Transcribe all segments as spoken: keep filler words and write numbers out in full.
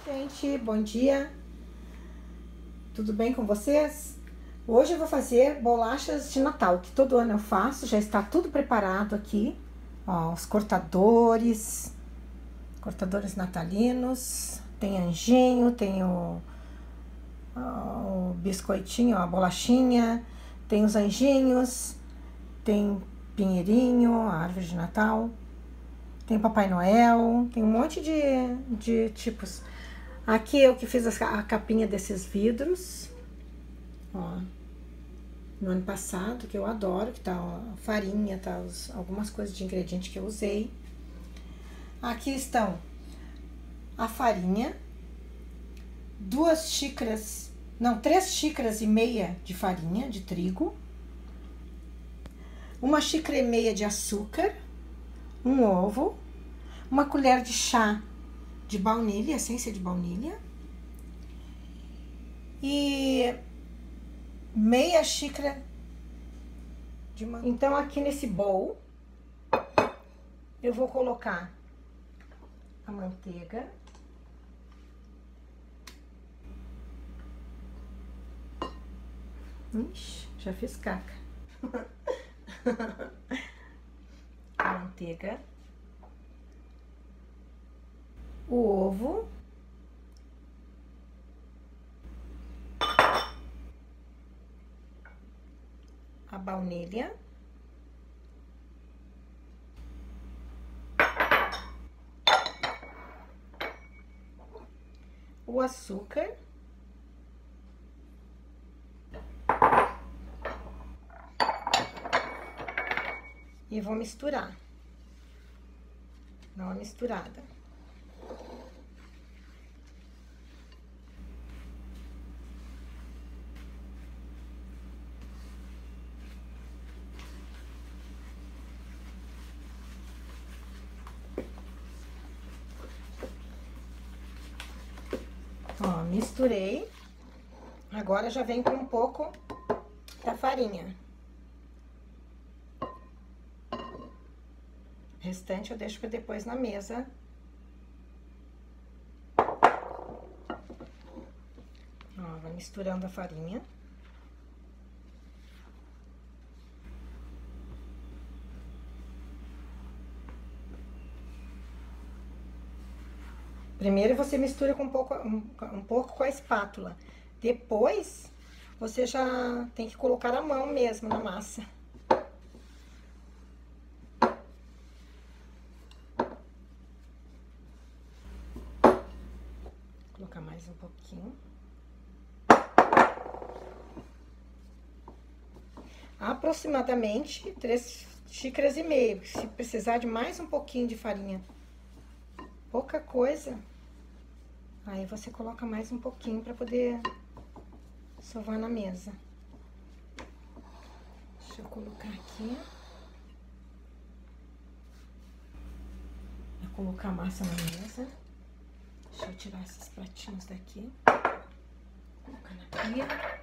Gente, bom dia, tudo bem com vocês? Hoje eu vou fazer bolachas de Natal, que todo ano eu faço, já está tudo preparado aqui. Ó, os cortadores, cortadores natalinos, tem anjinho, tem o, o biscoitinho, ó, a bolachinha, tem os anjinhos, tem pinheirinho, a árvore de Natal, tem Papai Noel, tem um monte de, de tipos. Aqui eu que fiz a capinha desses vidros, ó, no ano passado, que eu adoro, que tá a farinha, tá os, algumas coisas de ingrediente que eu usei. Aqui estão a farinha, duas xícaras, não, três xícaras e meia de farinha de trigo, uma xícara e meia de açúcar, um ovo, uma colher de chá de baunilha, essência de baunilha, e meia xícara de manteiga. Então, aqui nesse bowl, eu vou colocar a manteiga, ixi, já fiz caca, a manteiga, o ovo, a baunilha, o açúcar, e vou misturar, dá uma misturada. Ó, misturei. Agora já vem com um pouco da farinha. O restante eu deixo para depois na mesa. Ó, vai misturando a farinha. Primeiro você mistura com um pouco, um, um pouco com a espátula. Depois, você já tem que colocar a mão mesmo na massa. Vou colocar mais um pouquinho. Aproximadamente três xícaras e meia. Se precisar de mais um pouquinho de farinha, pouca coisa, aí você coloca mais um pouquinho para poder sovar na mesa. Deixa eu colocar aqui. Vou colocar a massa na mesa. Deixa eu tirar esses pratinhos daqui. Colocar na pia.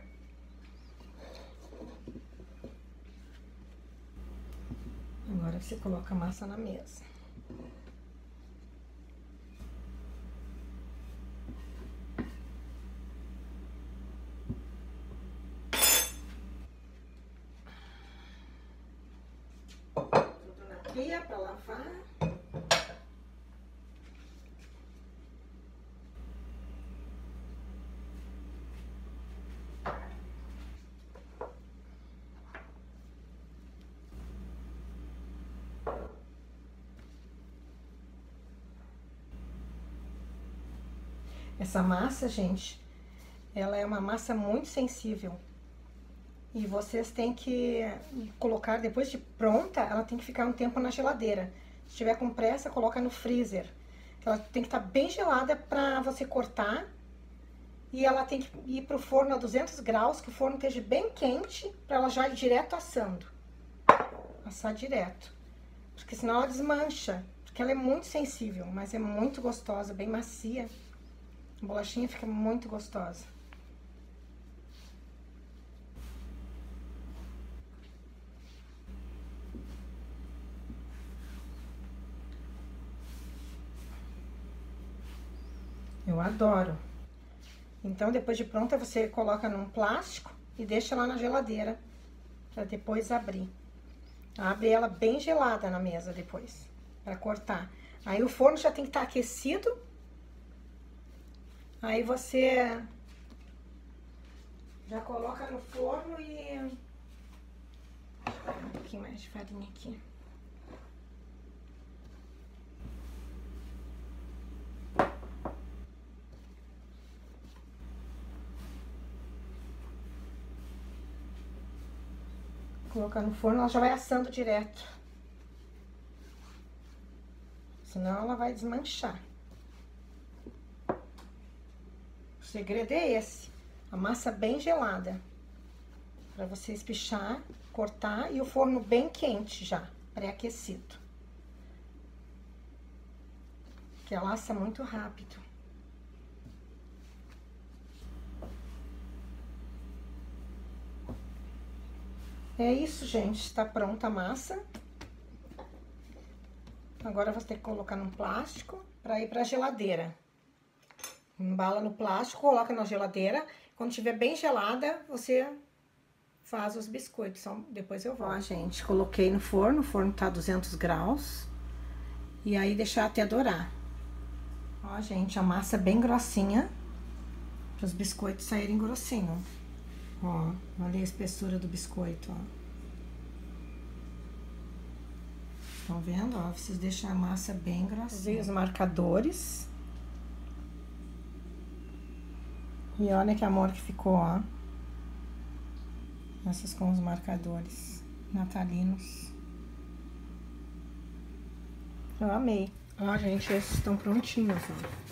Agora você coloca a massa na mesa. Pia para lavar. Essa massa, gente, ela é uma massa muito sensível. E vocês têm que colocar, depois de pronta, ela tem que ficar um tempo na geladeira. Se tiver com pressa, coloca no freezer. Ela tem que estar bem gelada para você cortar. E ela tem que ir pro forno a duzentos graus, que o forno esteja bem quente, para ela já ir direto assando. Assar direto. Porque senão ela desmancha. Porque ela é muito sensível, mas é muito gostosa, bem macia. A bolachinha fica muito gostosa. Eu adoro. Então, depois de pronta, você coloca num plástico e deixa lá na geladeira, pra depois abrir. Abre ela bem gelada na mesa depois, pra cortar. Aí o forno já tem que estar aquecido. Aí você já coloca no forno e... Um pouquinho mais de farinha aqui. Colocar no forno, ela já vai assando direto. Senão ela vai desmanchar. O segredo é esse. A massa bem gelada. Pra você espichar, cortar e o forno bem quente já, pré-aquecido. Que ela assa muito rápido. É isso, gente. Está pronta a massa. Agora você tem que colocar num plástico para ir para a geladeira. Embala no plástico, coloca na geladeira. Quando estiver bem gelada, você faz os biscoitos. Depois eu volto. Ó, gente, coloquei no forno. O forno tá a duzentos graus. E aí deixar até dourar. Ó, gente, a massa bem grossinha. Para os biscoitos saírem grossinho. Ó, olha a espessura do biscoito, ó. Estão vendo? Ó, vocês deixam a massa bem grossinha. Usei os marcadores. E olha que amor que ficou, ó. Essas com os marcadores natalinos. Eu amei. Ó, gente, esses estão prontinhos, ó.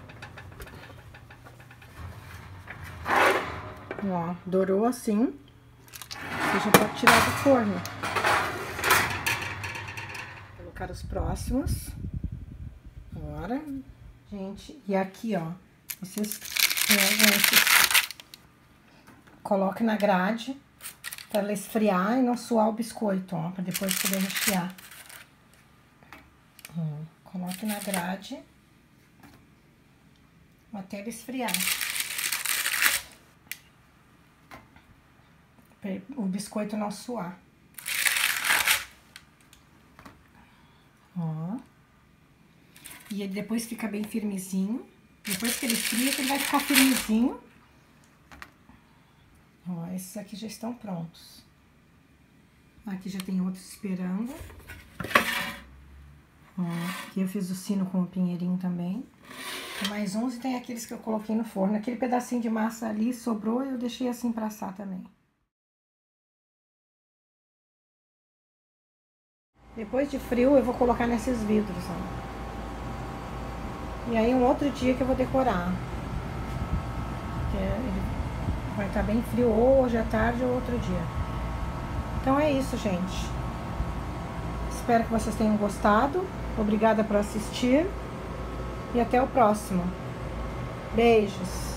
Ó, dourou assim. Você já pode tirar do forno. Vou colocar os próximos. Agora, gente, e aqui, ó, vocês pegam esses, coloquem na grade para ela esfriar e não suar o biscoito, ó, para depois poder rechear. Hum, coloque na grade até ele esfriar. O biscoito não suar. Ó. E ele depois fica bem firmezinho. Depois que ele esfria, ele vai ficar firmezinho. Ó, esses aqui já estão prontos. Aqui já tem outros esperando. Ó, aqui eu fiz o sino com o pinheirinho também. Tem mais uns e tem aqueles que eu coloquei no forno. Aquele pedacinho de massa ali sobrou, eu deixei assim pra assar também. Depois de frio, eu vou colocar nesses vidros, ó. E aí, um outro dia que eu vou decorar. Porque ele vai estar bem frio, ou hoje à tarde, ou outro dia. Então, é isso, gente. Espero que vocês tenham gostado. Obrigada por assistir. E até o próximo. Beijos.